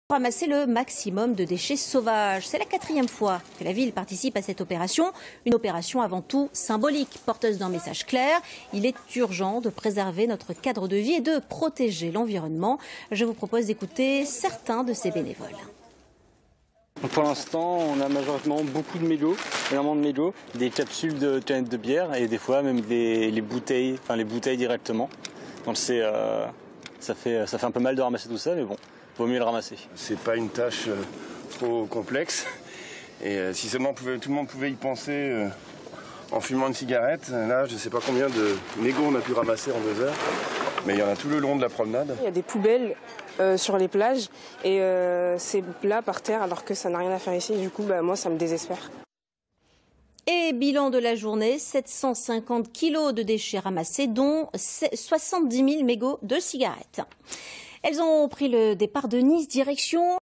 Ramasser le maximum de déchets sauvages. C'est la 4e fois que la ville participe à cette opération. Une opération avant tout symbolique, porteuse d'un message clair. Il est urgent de préserver notre cadre de vie et de protéger l'environnement. Je vous propose d'écouter certains de ces bénévoles. Pour l'instant, on a majoritairement beaucoup de mégots, énormément de mégots, des capsules de canettes de bière et des fois même les bouteilles directement. Donc ça fait un peu mal de ramasser tout ça, mais bon. Vaut mieux le ramasser. C'est pas une tâche trop complexe. Et si seulement tout le monde pouvait y penser en fumant une cigarette, là je sais pas combien de mégots on a pu ramasser en 2 heures. Mais il y en a tout le long de la promenade. Il y a des poubelles sur les plages et c'est là par terre alors que ça n'a rien à faire ici. Du coup, moi ça me désespère. Et bilan de la journée, 750 kilos de déchets ramassés, dont 70 000 mégots de cigarettes. Elles ont pris le départ de Nice, direction